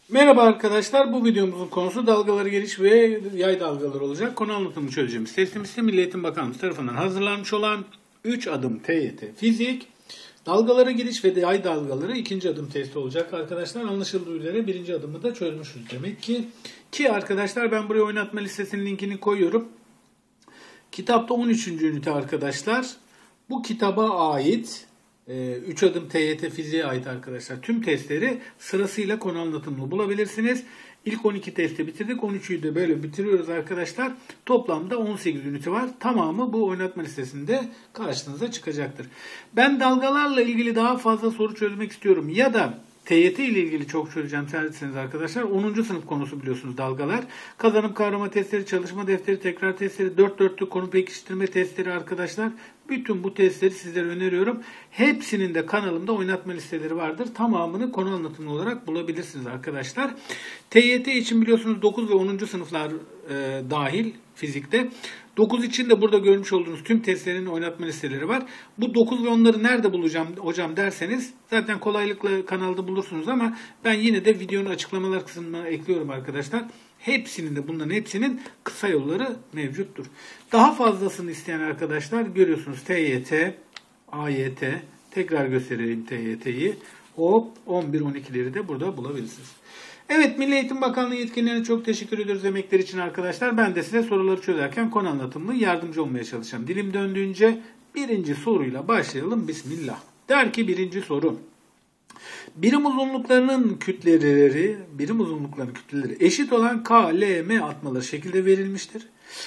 Merhaba arkadaşlar, bu videomuzun konusu dalgaları geliş ve yay dalgaları olacak. Konu anlatımını çözeceğimiz testimiz ise Milli Eğitim Bakanlığı tarafından hazırlanmış olan 3 adım TYT Fizik, dalgaları geliş ve yay dalgaları 2. adım testi olacak arkadaşlar. Anlaşıldığı üzere 1. adımı da çözmüşüz demek ki. Ki arkadaşlar ben buraya oynatma listesinin linkini koyuyorum. Kitapta 13. ünite arkadaşlar. Bu kitaba ait 3 adım TYT fiziğe ait arkadaşlar. Tüm testleri sırasıyla konu anlatımını bulabilirsiniz. İlk 12 testi bitirdik. 13'ü de böyle bitiriyoruz arkadaşlar. Toplamda 18 ünite var. Tamamı bu oynatma listesinde karşınıza çıkacaktır. Ben dalgalarla ilgili daha fazla soru çözmek istiyorum. Ya da TYT ile ilgili çok çözeceğim derseniz arkadaşlar 10. sınıf konusu biliyorsunuz dalgalar. Kazanım kavrama testleri, çalışma defteri, tekrar testleri, 4 dörtlük konu pekiştirme testleri arkadaşlar. Bütün bu testleri sizlere öneriyorum. Hepsinin de kanalımda oynatma listeleri vardır. Tamamını konu anlatımı olarak bulabilirsiniz arkadaşlar. TYT için biliyorsunuz 9 ve 10. sınıflar dahil fizikte. 9 için de burada görmüş olduğunuz tüm testlerin oynatma listeleri var. Bu 9 ve 10'ları nerede bulacağım hocam derseniz zaten kolaylıkla kanalda bulursunuz ama ben yine de videonun açıklamalar kısmına ekliyorum arkadaşlar. Bunların hepsinin kısa yolları mevcuttur. Daha fazlasını isteyen arkadaşlar görüyorsunuz TYT, AYT, tekrar göstereyim TYT'yi. Hop 11-12'leri de burada bulabilirsiniz. Evet, Milli Eğitim Bakanlığı yetkililerine çok teşekkür ediyoruz emekleri için arkadaşlar. Ben de size soruları çözerken konu anlatımlı yardımcı olmaya çalışacağım. Dilim döndüğünce birinci soruyla başlayalım. Bismillah. Der ki birinci soru. Birim uzunluklarının kütleleri eşit olan K, L, M atmaları şekilde verilmiştir.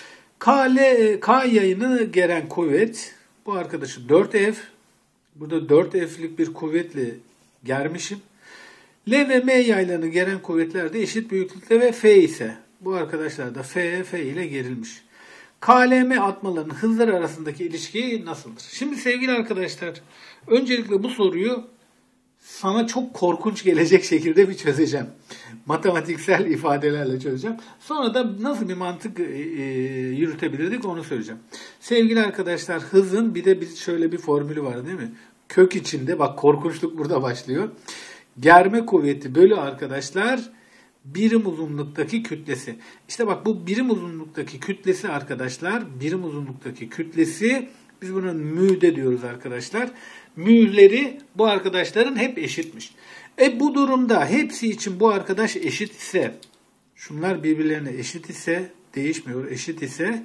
K yayını geren kuvvet, bu arkadaşı 4F. Burada 4F'lik bir kuvvetle germişim. L ve M yaylarını geren kuvvetler de eşit büyüklükte ve F ise bu arkadaşlar da F ile gerilmiş. KLM atmalarının hızları arasındaki ilişki nasıldır? Şimdi sevgili arkadaşlar, öncelikle bu soruyu sana çok korkunç gelecek şekilde bir çözeceğim. Matematiksel ifadelerle çözeceğim. Sonra da nasıl bir mantık yürütebilirdik onu söyleyeceğim. Sevgili arkadaşlar, hızın bir de şöyle bir formülü var değil mi? Kök içinde, bak korkunçluk burada başlıyor. Germe kuvveti bölü arkadaşlar birim uzunluktaki kütlesi. İşte bak bu birim uzunluktaki kütlesi arkadaşlar. Birim uzunluktaki kütlesi biz buna mü de diyoruz arkadaşlar. Mü'leri bu arkadaşların hep eşitmiş. Bu durumda hepsi için bu arkadaş eşit ise, şunlar birbirlerine eşit ise, değişmiyor, eşit ise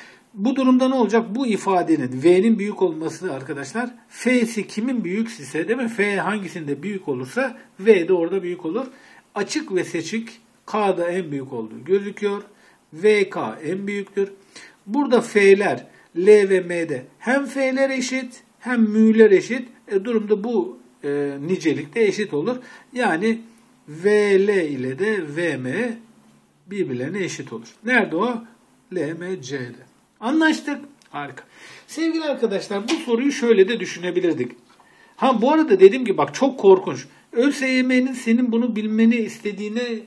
bu durumda ne olacak? Bu ifadenin V'nin büyük olması arkadaşlar, F'si kimin büyük ise değil mi? F hangisinde büyük olursa V de orada büyük olur. Açık ve seçik K'da en büyük olduğu gözüküyor. VK en büyüktür. Burada F'ler L ve M'de hem F'ler eşit hem M'ler eşit. Durumda bu nicelikte eşit olur. Yani VL ile de VM birbirlerine eşit olur. Nerede o? LMC'de. Anlaştık. Harika. Sevgili arkadaşlar, bu soruyu şöyle de düşünebilirdik. Bu arada dediğim gibi bak çok korkunç. ÖSYM'nin senin bunu bilmeni istediğini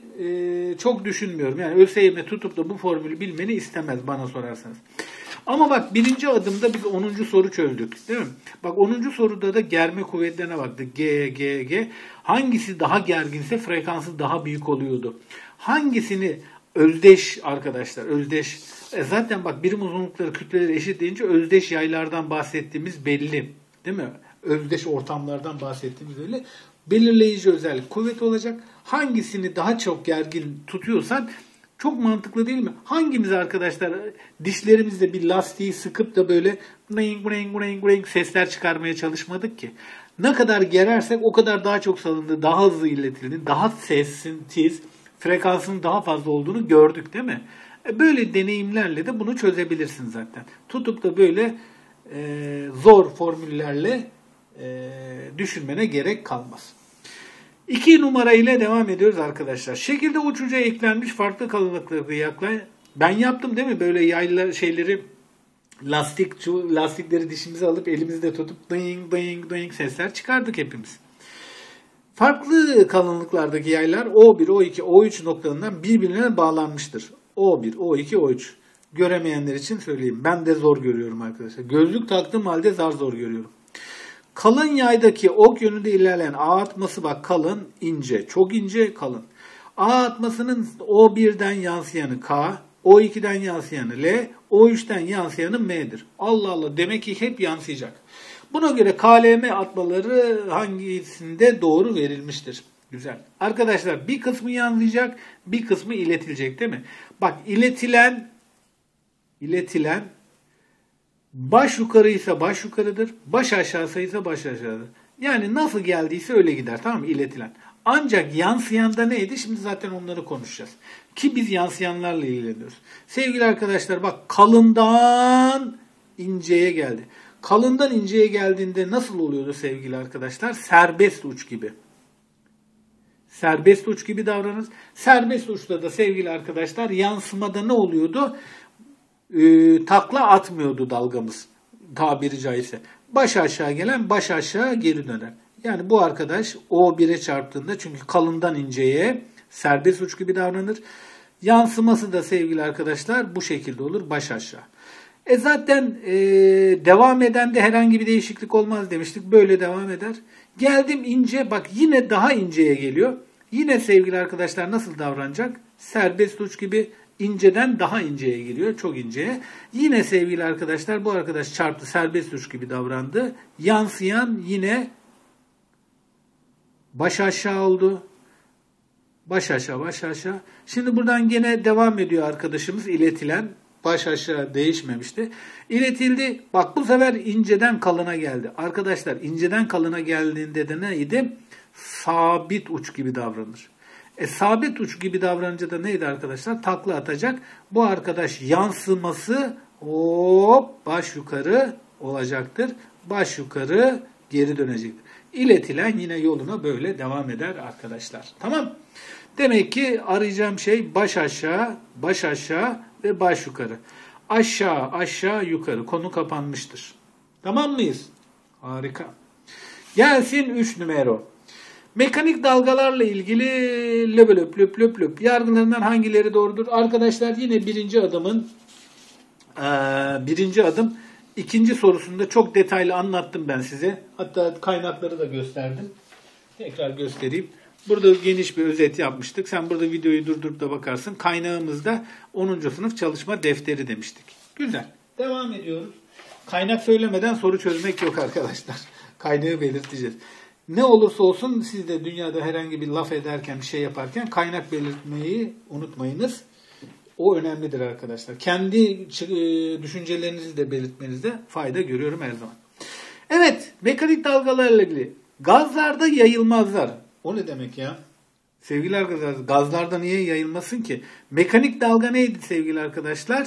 çok düşünmüyorum. Yani ÖSYM tutup da bu formülü bilmeni istemez bana sorarsanız. Ama bak birinci adımda biz 10. soru çözdük. Değil mi? Bak 10. soruda da germe kuvvetlerine baktık. G. Hangisi daha gerginse frekansı daha büyük oluyordu. Hangisini özdeş arkadaşlar, özdeş. Zaten bak birim uzunlukları kütleleri eşit deyince özdeş yaylardan bahsettiğimiz belli. Değil mi? Özdeş ortamlardan bahsettiğimiz belli. Belirleyici özellik kuvvet olacak. Hangisini daha çok gergin tutuyorsan çok mantıklı değil mi? Hangimiz arkadaşlar dişlerimizle bir lastiği sıkıp da böyle ring sesler çıkarmaya çalışmadık ki? Ne kadar gerersek o kadar daha çok salındı, daha hızlı iletildi, daha tiz, frekansının daha fazla olduğunu gördük değil mi? Böyle deneyimlerle de bunu çözebilirsin zaten. Tutup da böyle zor formüllerle düşünmene gerek kalmaz. 2 numara ile devam ediyoruz arkadaşlar. Şekilde uçuca eklenmiş farklı kalınlıkları yaklayın. Ben yaptım değil mi? Böyle yaylar şeyleri lastikleri dişimize alıp elimizde tutup ding sesler çıkardık hepimiz. Farklı kalınlıklardaki yaylar O1, O2, O3 noktalarından birbirine bağlanmıştır. O1, O2, O3. Göremeyenler için söyleyeyim. Ben de zor görüyorum arkadaşlar. Gözlük taktığım halde zor görüyorum. Kalın yaydaki ok yönünde ilerleyen ağ atması bak kalın, ince, çok ince, kalın. A atmasının O1'den yansıyanı K, O2'den yansıyanı L, O3'ten yansıyanı M'dir. Allah Allah, demek ki hep yansıyacak. Buna göre KLM atmaları hangisinde doğru verilmiştir? Güzel. Arkadaşlar bir kısmı yansıyacak, bir kısmı iletilecek değil mi? Bak iletilen baş yukarıysa baş yukarıdır, baş aşağısıysa baş aşağıdır. Yani nasıl geldiyse öyle gider, tamam mı? İletilen. Ancak yansıyanda neydi? Şimdi zaten onları konuşacağız. Ki biz yansıyanlarla ilgileniyoruz. Sevgili arkadaşlar bak, kalından inceye geldi. Kalından inceye geldiğinde nasıl oluyordu sevgili arkadaşlar? Serbest uç gibi. Serbest uç gibi davranırız. Serbest uçta da sevgili arkadaşlar yansımada ne oluyordu? Takla atmıyordu dalgamız, tabiri caizse. Baş aşağı gelen baş aşağı geri döner. Yani bu arkadaş O1'e çarptığında, çünkü kalından inceye serbest uç gibi davranır. Yansıması da sevgili arkadaşlar bu şekilde olur, baş aşağı. Zaten devam eden de herhangi bir değişiklik olmaz demiştik. Böyle devam eder. Geldim ince, bak yine daha inceye geliyor. Yine sevgili arkadaşlar nasıl davranacak? Serbest uç gibi inceden daha inceye geliyor. Çok inceye. Yine sevgili arkadaşlar bu arkadaş çarptı, serbest uç gibi davrandı. Yansıyan yine baş aşağı oldu. Baş aşağı, baş aşağı. Şimdi buradan gene devam ediyor arkadaşımız, iletilen. Baş aşağı değişmemişti. İletildi. Bak bu sefer inceden kalına geldi. Arkadaşlar inceden kalına geldiğinde de neydi? Sabit uç gibi davranır. Sabit uç gibi davranınca da neydi arkadaşlar? Takla atacak. Bu arkadaş yansıması hop baş yukarı olacaktır. Baş yukarı geri dönecektir. İletilen yine yoluna böyle devam eder arkadaşlar. Tamam. Demek ki arayacağım şey baş aşağı, baş aşağı ve baş yukarı. Aşağı, aşağı, yukarı. Konu kapanmıştır. Tamam mıyız? Harika. Gelsin 3 numara. Mekanik dalgalarla ilgili löp löp löp löp yargılarından hangileri doğrudur? Arkadaşlar yine birinci adım ikinci sorusunda çok detaylı anlattım ben size. Hatta kaynakları da gösterdim. Tekrar göstereyim. Burada geniş bir özet yapmıştık. Sen burada videoyu durdurup da bakarsın. Kaynağımızda 10. sınıf çalışma defteri demiştik. Güzel. Devam ediyoruz. Kaynak söylemeden soru çözmek yok arkadaşlar. Kaynağı belirteceğiz. Ne olursa olsun siz de dünyada herhangi bir laf ederken, bir şey yaparken kaynak belirtmeyi unutmayınız. O önemlidir arkadaşlar. Kendi düşüncelerinizi de belirtmenizde fayda görüyorum her zaman. Evet, mekanik dalgalarla ilgili. Gazlarda yayılmazlar. O ne demek ya? Sevgili arkadaşlar, gazlarda niye yayılmasın ki? Mekanik dalga neydi sevgili arkadaşlar?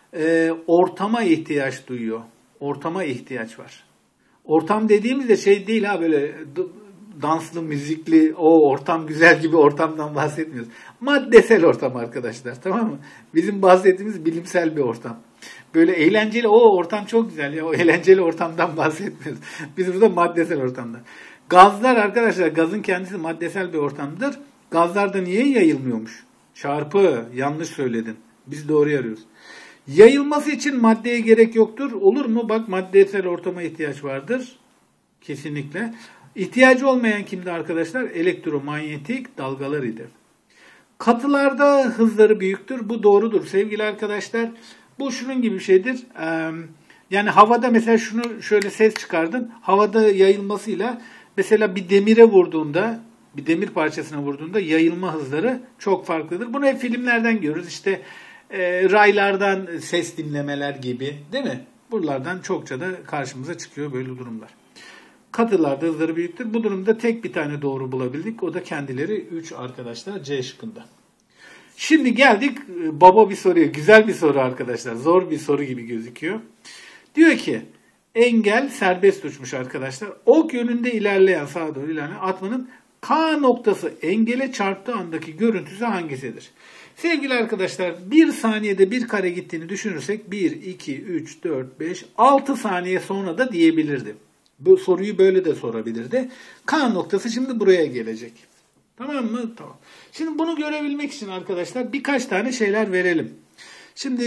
Ortama ihtiyaç duyuyor. Ortama ihtiyaç var. Ortam dediğimizde şey değil ha, böyle danslı, müzikli, o ortam güzel gibi ortamdan bahsetmiyoruz. Maddesel ortam arkadaşlar, tamam mı? Bizim bahsettiğimiz bilimsel bir ortam. Böyle eğlenceli, o ortam çok güzel ya, o eğlenceli ortamdan bahsetmiyoruz. Biz burada maddesel ortamda. Gazlar arkadaşlar, gazın kendisi maddesel bir ortamdır. Gazlarda niye yayılmıyormuş? Çarpı, yanlış söyledin. Biz doğruyu arıyoruz. Yayılması için maddeye gerek yoktur. Olur mu? Bak, maddesel ortama ihtiyaç vardır. Kesinlikle. İhtiyacı olmayan kimdi arkadaşlar? Elektromanyetik dalgalar idi. Katılarda hızları büyüktür. Bu doğrudur sevgili arkadaşlar. Bu şunun gibi bir şeydir. Yani havada mesela şunu şöyle ses çıkardın. Havada yayılmasıyla mesela bir demire vurduğunda, bir demir parçasına vurduğunda yayılma hızları çok farklıdır. Bunu hep filmlerden görürüz. İşte raylardan ses dinlemeler gibi, değil mi? Buralardan çokça da karşımıza çıkıyor böyle durumlar. Katılarda hızları büyüktür. Bu durumda tek bir tane doğru bulabildik. O da kendileri 3 arkadaşlar, C şıkkında. Şimdi geldik baba bir soruya. Güzel bir soru arkadaşlar. Zor bir soru gibi gözüküyor. Diyor ki engel serbest uçmuş arkadaşlar. Ok yönünde ilerleyen, sağa doğru ilerleyen atmanın K noktası engele çarptığı andaki görüntüsü hangisidir? Sevgili arkadaşlar, 1 saniyede bir kare gittiğini düşünürsek 1, 2, 3, 4, 5, 6 saniye sonra da diyebilirdi. Bu soruyu böyle de sorabilirdi. K noktası şimdi buraya gelecek. Tamam mı? Tamam. Şimdi bunu görebilmek için arkadaşlar birkaç tane şeyler verelim. Şimdi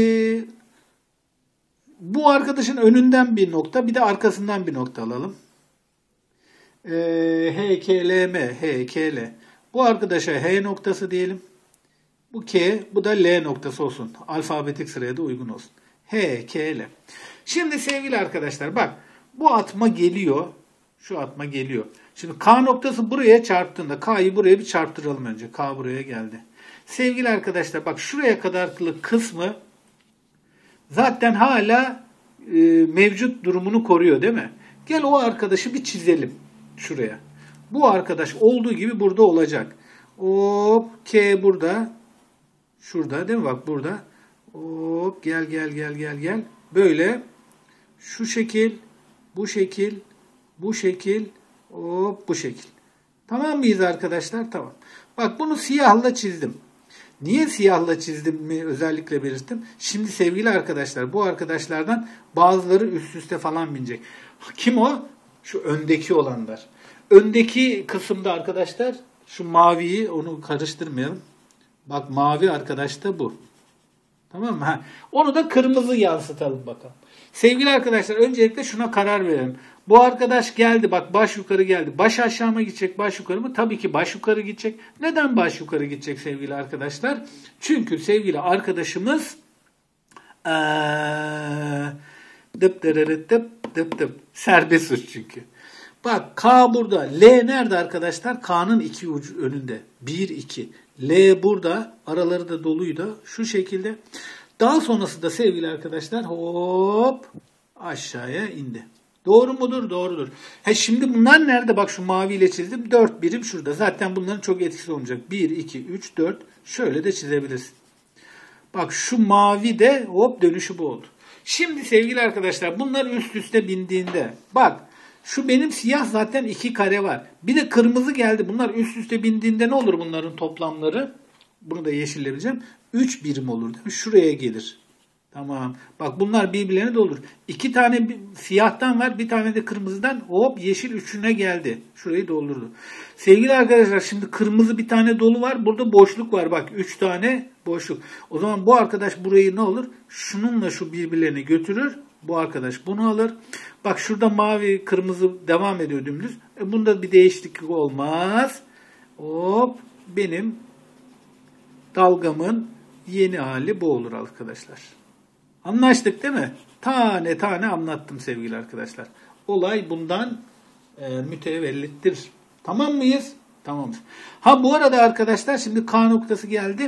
bu arkadaşın önünden bir nokta, bir de arkasından bir nokta alalım. HKLM, HKL. Bu arkadaşa H noktası diyelim. Bu K, bu da L noktası olsun. Alfabetik sıraya da uygun olsun. H, K, L. Şimdi sevgili arkadaşlar bak bu atma geliyor. Şu atma geliyor. Şimdi K noktası buraya çarptığında K'yı buraya bir çarptıralım önce. K buraya geldi. Sevgili arkadaşlar bak şuraya kadarlık kısmı zaten hala mevcut durumunu koruyor değil mi? Gel o arkadaşı bir çizelim şuraya. Bu arkadaş olduğu gibi burada olacak. Hop K burada. Şurada değil mi? Bak burada. Hop gel. Böyle şu şekil, bu şekil, bu şekil, hop bu şekil. Tamam mıyız arkadaşlar? Tamam. Bak bunu siyahla çizdim. Niye siyahla çizdim mi özellikle belirttim? Şimdi sevgili arkadaşlar bu arkadaşlardan bazıları üst üste falan binecek. Kim o? Şu öndeki olanlar. Öndeki kısımda arkadaşlar şu maviyi onu karıştırmayalım. Bak mavi arkadaş da bu. Tamam mı? Onu da kırmızı yansıtalım bakalım. Sevgili arkadaşlar öncelikle şuna karar verelim. Bu arkadaş geldi bak baş yukarı geldi. Baş aşağı mı gidecek baş yukarı mı? Tabii ki baş yukarı gidecek. Neden baş yukarı gidecek sevgili arkadaşlar? Çünkü sevgili arkadaşımız dıp serbest uç çünkü. Bak K burada. L nerede arkadaşlar? K'nın iki ucu önünde. 1, 2. L burada. Araları da doluydu. Şu şekilde. Daha sonrası da sevgili arkadaşlar hop aşağıya indi. Doğru mudur? Doğrudur. Şimdi bunlar nerede? Bak şu maviyle çizdim. 4 birim şurada. Zaten bunların çok etkisi olmayacak. 1, 2, 3, 4. Şöyle de çizebilirsin. Bak şu mavi de hop dönüşü bu oldu. Şimdi sevgili arkadaşlar bunlar üst üste bindiğinde bak şu benim siyah zaten 2 kare var. Bir de kırmızı geldi. Bunlar üst üste bindiğinde ne olur bunların toplamları? Bunu da yeşilleyebileceğim. 3 birim olur değil mi? Şuraya gelir. Tamam. Bak bunlar birbirlerine de olur. 2 tane siyahtan var. Bir tane de kırmızıdan. Hop yeşil üçüne geldi. Şurayı doldurdu. Sevgili arkadaşlar şimdi kırmızı bir tane dolu var. Burada boşluk var. Bak 3 tane boşluk. O zaman bu arkadaş burayı ne olur? Şununla şu birbirlerini götürür. Bu arkadaş bunu alır. Bak şurada mavi kırmızı devam ediyor dümdüz. Bunda bir değişiklik olmaz. Hop benim dalgamın yeni hali bu olur arkadaşlar. Anlaştık değil mi? Tane tane anlattım sevgili arkadaşlar. Olay bundan mütevellittir. Tamam mıyız? Tamamız. Ha bu arada arkadaşlar şimdi K noktası geldi.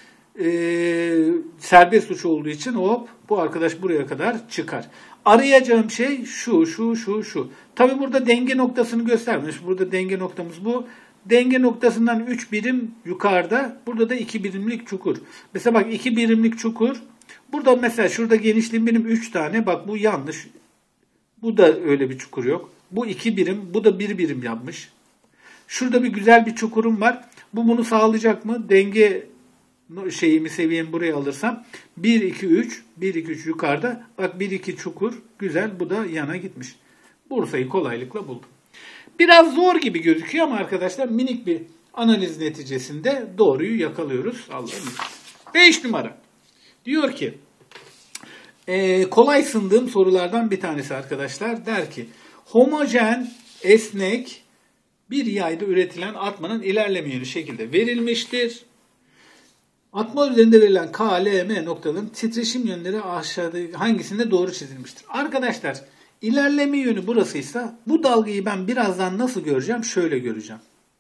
Serbest uç olduğu için hop bu arkadaş buraya kadar çıkar. Arayacağım şey şu. Tabi burada denge noktasını göstermiş. Burada denge noktamız bu. Denge noktasından 3 birim yukarıda. Burada da 2 birimlik çukur. Mesela bak 2 birimlik çukur. Burada mesela şurada genişliğim benim 3 tane. Bak bu yanlış. Bu da öyle bir çukur yok. Bu 2 birim. Bu da 1 birim yapmış. Şurada bir güzel bir çukurum var. Bu bunu sağlayacak mı? Denge seviyemi buraya alırsam 1, 2, 3. 1, 2, 3 yukarıda. Bak 1, 2 çukur. Güzel. Bu da yana gitmiş. Bursa'yı kolaylıkla buldum. Biraz zor gibi gözüküyor ama arkadaşlar minik bir analiz neticesinde doğruyu yakalıyoruz. Allah'ım. 5 numara. Diyor ki kolay sındığım sorulardan bir tanesi arkadaşlar. Der ki homojen, esnek bir yayda üretilen atmanın ilerleme yönü şekilde verilmiştir. Atma üzerinde verilen K, L, M noktaların titreşim yönleri aşağıda hangisinde doğru çizilmiştir? Arkadaşlar ilerleme yönü burasıysa bu dalgayı ben birazdan nasıl göreceğim? Şöyle göreceğim.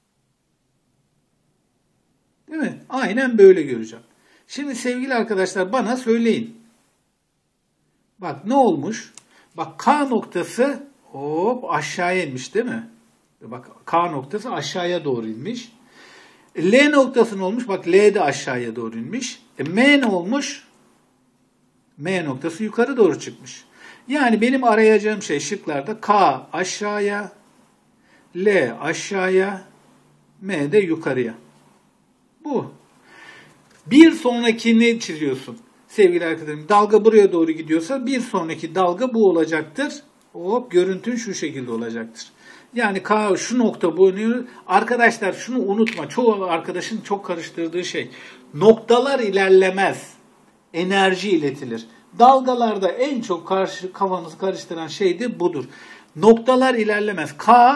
Değil mi? Aynen böyle göreceğim. Şimdi sevgili arkadaşlar bana söyleyin. Bak ne olmuş? Bak K noktası hop aşağıya inmiş değil mi? Bak K noktası aşağıya doğru inmiş. L noktası ne olmuş? Bak L de aşağıya doğru inmiş. M ne olmuş? M noktası yukarı doğru çıkmış. Yani benim arayacağım şey şıklarda K aşağıya, L aşağıya, M de yukarıya. Bu. Bir sonrakini çiziyorsun. Sevgili arkadaşlarım dalga buraya doğru gidiyorsa bir sonraki dalga bu olacaktır. Hop görüntün şu şekilde olacaktır. Yani K şu nokta bu. Arkadaşlar şunu unutma. Çoğu arkadaşın çok karıştırdığı şey. Noktalar ilerlemez. Enerji iletilir. Dalgalarda en çok kafanızı karıştıran şey de budur. Noktalar ilerlemez. K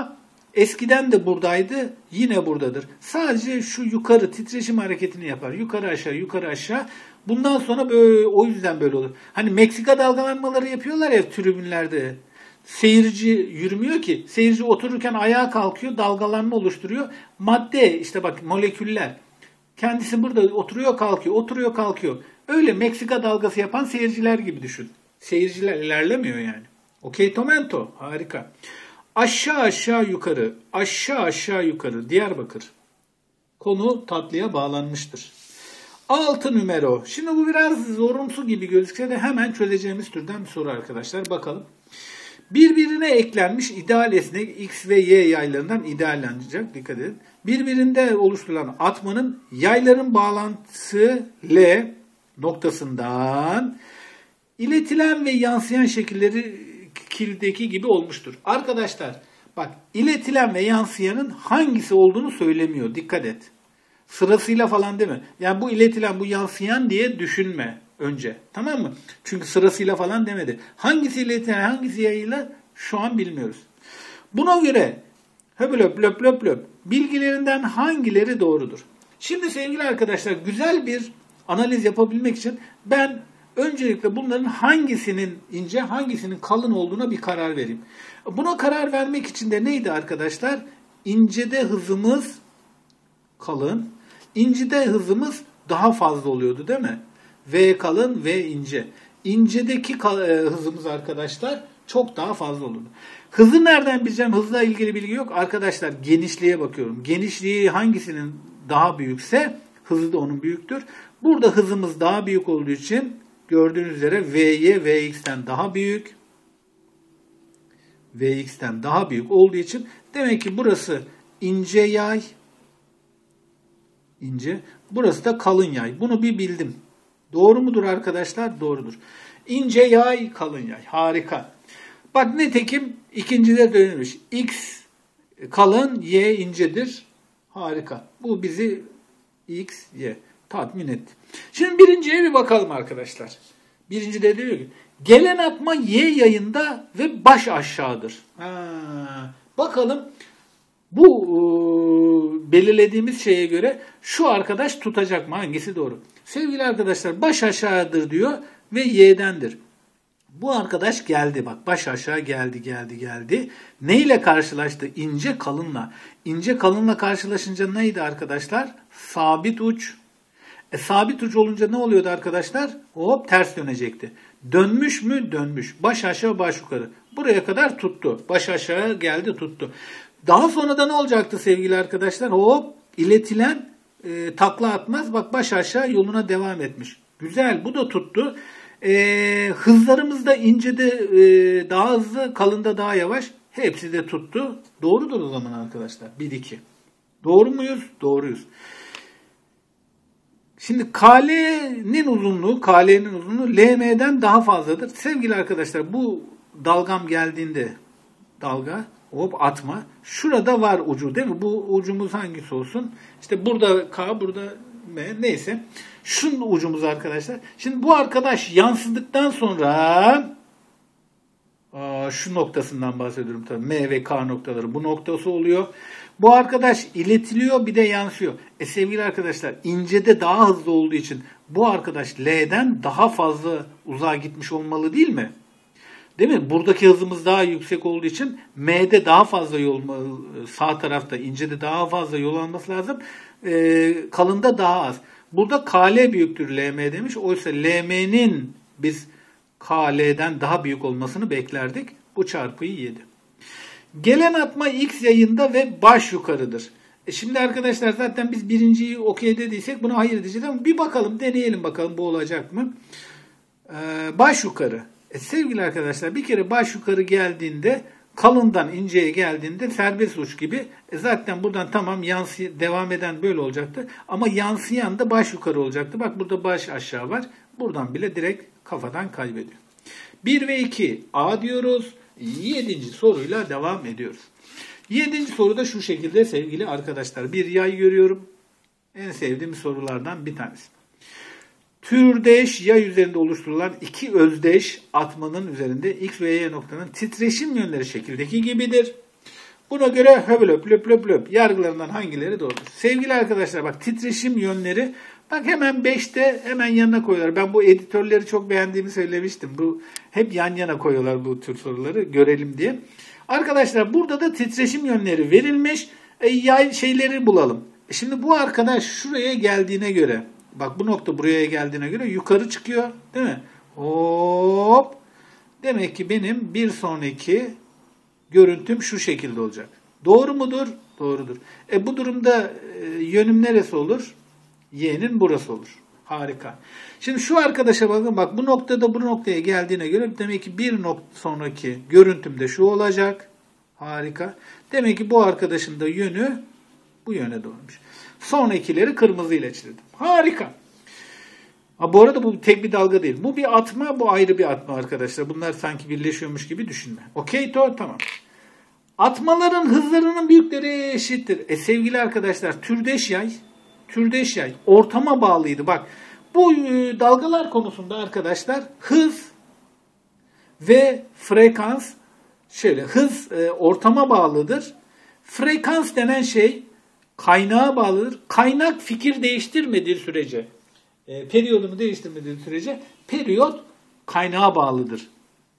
Eskiden de buradaydı, yine buradadır. Sadece şu yukarı titreşim hareketini yapar. Yukarı aşağı, yukarı aşağı. Bundan sonra böyle, o yüzden böyle olur. Hani Meksika dalgalanmaları yapıyorlar ya tribünlerde. Seyirci yürümüyor ki. Seyirci otururken ayağa kalkıyor, dalgalanma oluşturuyor. Madde, işte bak moleküller. Kendisi burada oturuyor, kalkıyor, oturuyor, kalkıyor. Öyle Meksika dalgası yapan seyirciler gibi düşün. Seyirciler ilerlemiyor yani. Okey Tomento, harika. Aşağı aşağı yukarı, aşağı aşağı yukarı, Diyarbakır. Konu tatlıya bağlanmıştır. 6 numara. Şimdi bu biraz zorumsu gibi gözükse de hemen çözeceğimiz türden bir soru arkadaşlar. Bakalım. Birbirine eklenmiş ideal esnek X ve Y yaylarından ideallenecek. Dikkat edin. Birbirinde oluşturulan atmanın yayların bağlantısı L noktasından iletilen ve yansıyan şekildeki gibi olmuştur. Arkadaşlar bak, iletilen ve yansıyanın hangisi olduğunu söylemiyor. Dikkat et. Sırasıyla falan deme. Yani bu iletilen, bu yansıyan diye düşünme önce. Tamam mı? Çünkü sırasıyla falan demedi. Hangisi iletilen, hangisi yayıyla şu an bilmiyoruz. Buna göre höblöp löp löp löp bilgilerinden hangileri doğrudur? Şimdi sevgili arkadaşlar, güzel bir analiz yapabilmek için ben öncelikle bunların hangisinin ince, hangisinin kalın olduğuna bir karar vereyim. Buna karar vermek için de neydi arkadaşlar? İncede hızımız kalın, incede hızımız daha fazla oluyordu değil mi? V kalın, V ince. İncedeki hızımız arkadaşlar çok daha fazla olurdu. Hızı nereden bileceğim? Hızla ilgili bilgi yok. Arkadaşlar genişliğe bakıyorum. Genişliği hangisinin daha büyükse hızı da onun büyüktür. Burada hızımız daha büyük olduğu için gördüğünüz üzere V'ye Vx'ten daha büyük. Vx'ten daha büyük olduğu için demek ki burası ince yay. İnce. Burası da kalın yay. Bunu bir bildim. Doğru mudur arkadaşlar? Doğrudur. İnce yay, kalın yay. Harika. Bak nitekim ikincide dönülmüş. X kalın, Y incedir. Harika. Bu bizi X, Y tatmin etti. Şimdi birinciye bir bakalım arkadaşlar. Birincide diyor ki gelen atma Y yayında ve baş aşağıdır. Bakalım bu belirlediğimiz şeye göre şu arkadaş tutacak mı? Hangisi doğru? Sevgili arkadaşlar, baş aşağıdır diyor ve Y'dendir. Bu arkadaş geldi bak, baş aşağı geldi. Ne ile karşılaştı? İnce kalınla. İnce kalınla karşılaşınca neydi arkadaşlar? Sabit uç. Sabit uç olunca ne oluyordu arkadaşlar? Hop ters dönecekti. Dönmüş mü? Dönmüş. Baş aşağı baş yukarı. Buraya kadar tuttu. Baş aşağı geldi tuttu. Daha sonra da ne olacaktı sevgili arkadaşlar? Hop iletilen takla atmaz. Bak baş aşağı yoluna devam etmiş. Güzel, bu da tuttu. Hızlarımız da incede daha hızlı, kalında daha yavaş. Hepsi de tuttu. Doğrudur o zaman arkadaşlar. 1-2. Doğru muyuz? Doğruyuz. Şimdi KL'nin uzunluğu LM'den daha fazladır. Sevgili arkadaşlar, bu dalgam geldiğinde dalga hop atma. Şurada var ucu değil mi? Bu ucumuz hangisi olsun? İşte burada K, burada M, neyse. Şunun ucumuz arkadaşlar. Şimdi bu arkadaş yansıdıktan sonra şu noktasından bahsediyorum tabii. M ve K noktaları bu noktası oluyor. Bu arkadaş iletiliyor, bir de yansıyor. Sevgili arkadaşlar, incede daha hızlı olduğu için bu arkadaş L'den daha fazla uzağa gitmiş olmalı değil mi? Değil mi? Buradaki hızımız daha yüksek olduğu için M'de daha fazla yol, sağ tarafta incede daha fazla yol alması lazım. Kalında daha az. Burada KL büyüktür LM demiş. Oysa LM'nin biz KL'den daha büyük olmasını beklerdik. Bu çarpıyı yedi. Gelen atma X yayında ve baş yukarıdır. Şimdi arkadaşlar zaten biz birinciyi okey dediysek buna hayır diyeceğiz ama bir bakalım, deneyelim bakalım bu olacak mı? Baş yukarı. Sevgili arkadaşlar, bir kere baş yukarı geldiğinde, kalından inceye geldiğinde serbest uç gibi. Zaten buradan tamam devam eden böyle olacaktı. Ama yansıyan da baş yukarı olacaktı. Bak burada baş aşağı var. Buradan bile direkt kafadan kaybediyor. 1 ve 2 A diyoruz. 7. soruyla devam ediyoruz. 7. soru da şu şekilde sevgili arkadaşlar. Bir yay görüyorum. En sevdiğim sorulardan bir tanesi. Türdeş yay üzerinde oluşturulan iki özdeş atmanın üzerinde X ve Y noktanın titreşim yönleri şekildeki gibidir. Buna göre höblöp löp löp löp yargılarından hangileri doğrudur? Sevgili arkadaşlar bak titreşim yönleri bak hemen 5'te hemen yanına koyuyorlar. Ben bu editörleri çok beğendiğimi söylemiştim. Bu hep yan yana koyuyorlar bu tür soruları görelim diye. Arkadaşlar burada da titreşim yönleri verilmiş. Yay şeyleri bulalım. Şimdi bu arkadaş şuraya geldiğine göre bak bu nokta buraya geldiğine göre yukarı çıkıyor değil mi? Hop. Demek ki benim bir sonraki görüntüm şu şekilde olacak. Doğru mudur? Doğrudur. Bu durumda yönüm neresi olur? Y'nin burası olur. Harika. Şimdi şu arkadaşa bakın bak bu noktada bu noktaya geldiğine göre demek ki bir sonraki görüntüm de şu olacak. Harika. Demek ki bu arkadaşın da yönü bu yöne doğruymuş. Sonrakileri kırmızı ile çizdim. Harika. Bu arada bu tek bir dalga değil. Bu bir atma, bu ayrı bir atma arkadaşlar. Bunlar sanki birleşiyormuş gibi düşünme. Okey tamam. Atmaların hızlarının büyükleri eşittir. Sevgili arkadaşlar türdeş yay ortama bağlıydı. Bak bu dalgalar konusunda arkadaşlar hız ve frekans hız ortama bağlıdır. Frekans denen şey kaynağa bağlıdır. Kaynak fikir değiştirmediği sürece periyodunu değiştirmediği sürece periyot kaynağa bağlıdır.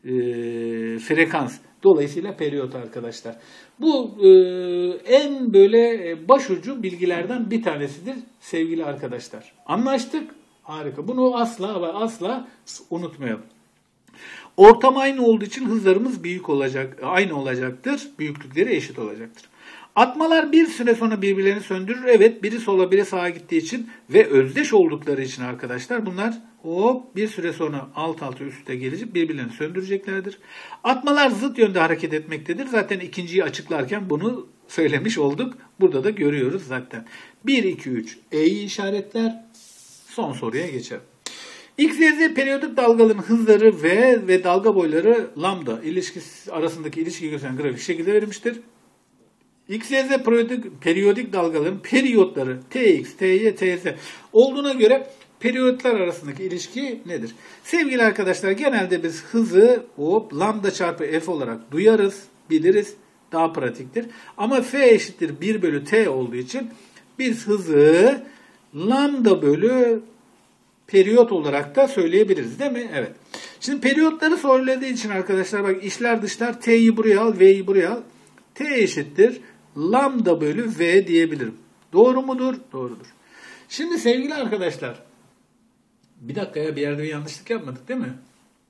Frekans. Dolayısıyla periyot arkadaşlar. Bu en böyle başucu bilgilerden bir tanesidir sevgili arkadaşlar. Anlaştık? Harika. Bunu asla ve asla unutmayalım. Ortam aynı olduğu için hızlarımız aynı olacaktır. Büyüklükleri eşit olacaktır. Atmalar bir süre sonra birbirlerini söndürür. Evet, biri sola biri sağa gittiği için ve özdeş oldukları için arkadaşlar bunlar bir süre sonra alt alta üste gelecek birbirlerini söndüreceklerdir. Atmalar zıt yönde hareket etmektedir. Zaten ikinciyi açıklarken bunu söylemiş olduk. Burada da görüyoruz zaten. 1, 2, 3 E'yi işaretler. Son soruya geçelim. X, Y, Z periyodik dalgaların hızları ve dalga boyları lambda ilişkisi arasındaki ilişkiyi gösteren grafik şekilde verilmiştir. X, Y, Z periyodik dalgaların periyotları Tx, Ty, Tz olduğuna göre periyotlar arasındaki ilişki nedir? Sevgili arkadaşlar genelde biz hızı lambda çarpı f olarak duyarız, biliriz. Daha pratiktir. Ama f eşittir 1 bölü t olduğu için biz hızı lambda bölü periyot olarak da söyleyebiliriz değil mi? Evet. Şimdi periyotları soruladığı için arkadaşlar bak içler dışlar t'yi buraya al, v'yi buraya al. T eşittir lambda bölü v diyebilirim. Doğru mudur? Doğrudur. Şimdi sevgili arkadaşlar bir dakika ya bir yerde bir yanlışlık yapmadık değil mi?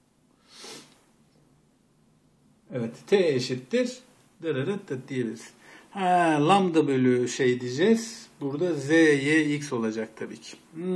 Evet. T eşittir diyebiliriz. Lambda bölü diyeceğiz. Burada z, y, x olacak tabii ki.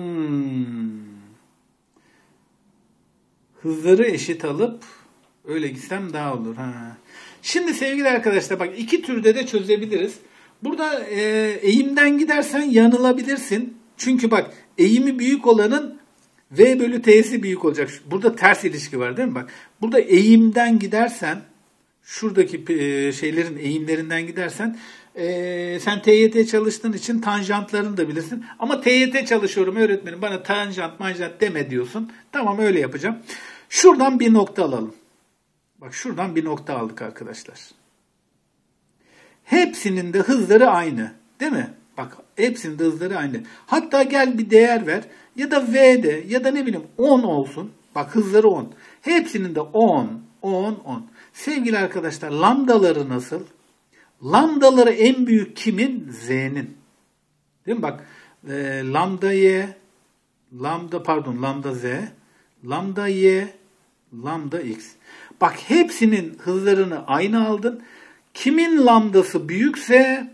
Hızları eşit alıp öyle gitsem daha olur. Şimdi sevgili arkadaşlar bak iki türde de çözebiliriz. Burada eğimden gidersen yanılabilirsin. Çünkü bak eğimi büyük olanın v bölü t'si büyük olacak. Burada ters ilişki var değil mi? Bak burada eğimden gidersen şuradaki şeylerin eğimlerinden gidersen sen TYT çalıştığın için tanjantlarını da bilirsin. Ama TYT çalışıyorum öğretmenim bana tanjant deme diyorsun. Tamam öyle yapacağım. Şuradan bir nokta alalım. Bak şuradan bir nokta aldık arkadaşlar. Hepsinin de hızları aynı. Değil mi? Bak hepsinin de hızları aynı. Hatta gel bir değer ver. Ya da V'de ya da ne bileyim 10 olsun. Bak hızları 10. Hepsinin de 10, 10, 10. Sevgili arkadaşlar lambdaları nasıl? Lambdaları en büyük kimin? Z'nin. Değil mi? Bak lambda y, lambda z, lambda y, lambda x. Bak hepsinin hızlarını aynı aldın. Kimin lambdası büyükse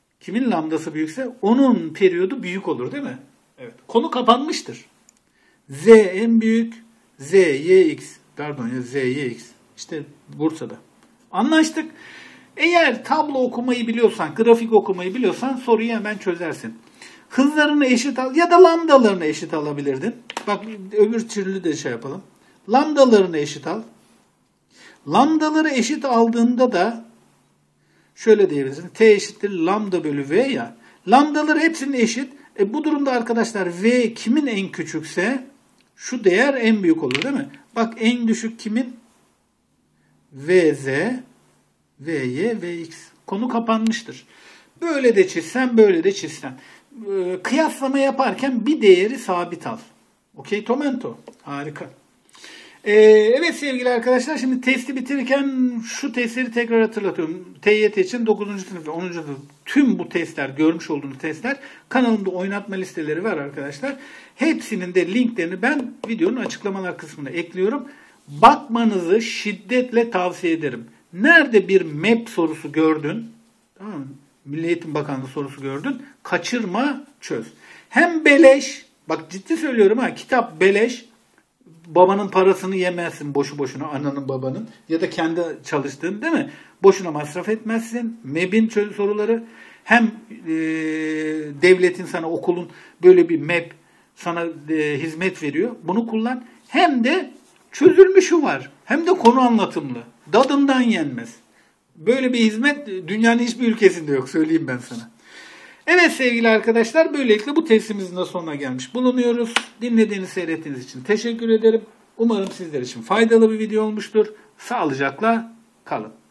onun periyodu büyük olur değil mi? Evet. Konu kapanmıştır. Z en büyük, z, y, x. İşte Bursa'da. Anlaştık. Eğer tablo okumayı biliyorsan, grafik okumayı biliyorsan soruyu hemen çözersin. Hızlarını eşit al ya da lambdalarını eşit alabilirdin. Bak öbür türlü de yapalım. Lambdalarını eşit al. Lambdaları eşit aldığında da şöyle diyebilirsin. T eşittir lambda bölü v ya. Lambdaları hepsinin eşit. Bu durumda arkadaşlar v kimin en küçükse şu değer en büyük olur değil mi? Bak en düşük kimin? Vz, Vy, Vx. Konu kapanmıştır. Böyle de çizsen, böyle de çizsen. Kıyaslama yaparken bir değeri sabit al. Okey Tomento. Harika. Evet sevgili arkadaşlar, şimdi testi bitirirken şu testleri tekrar hatırlatıyorum. TYT için 9. sınıf ve 10. sınıf tüm bu testler, görmüş olduğunuz testler kanalımda oynatma listeleri var arkadaşlar. Hepsinin de linklerini ben videonun açıklamalar kısmına ekliyorum. Bakmanızı şiddetle tavsiye ederim. Nerede bir MEP sorusu gördün, tamam mı? Milli Eğitim Bakanlığı sorusu gördün, kaçırma, çöz. Hem beleş, bak ciddi söylüyorum ha, kitap beleş. Babanın parasını yemezsin boşu boşuna, ananın babanın ya da kendi çalıştığın, değil mi? Boşuna masraf etmezsin. MEB'in soruları, hem devletin sana, okulun böyle bir MEB sana hizmet veriyor. Bunu kullan. Hem de çözülmüşü var. Hem de konu anlatımlı. Dadından yenmez. Böyle bir hizmet dünyanın hiçbir ülkesinde yok, söyleyeyim ben sana. Evet sevgili arkadaşlar, böylelikle bu testimizin de sonuna gelmiş bulunuyoruz. Dinlediğiniz, seyrettiğiniz için teşekkür ederim. Umarım sizler için faydalı bir video olmuştur. Sağlıcakla kalın.